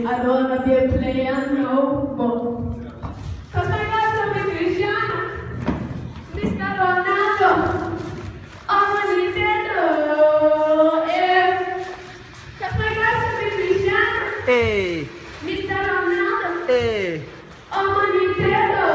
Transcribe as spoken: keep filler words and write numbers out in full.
I don't wanna be a player no more. Cause my God be Cristiano, Mister Ronaldo, I'm a Nintendo, eh. Cause my God be Cristiano, Hey, Mister Ronaldo, hey. I'm a Nintendo.